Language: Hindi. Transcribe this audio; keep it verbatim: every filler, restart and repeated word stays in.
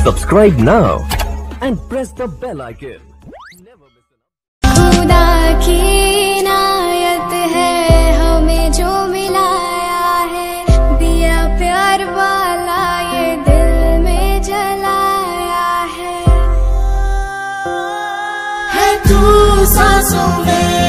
Subscribe now and press the bell icon. खुदा की इनायत है हमें जो मिलाया है, दिया प्यार वाला ये दिल में जलाया है, है तू सांसों में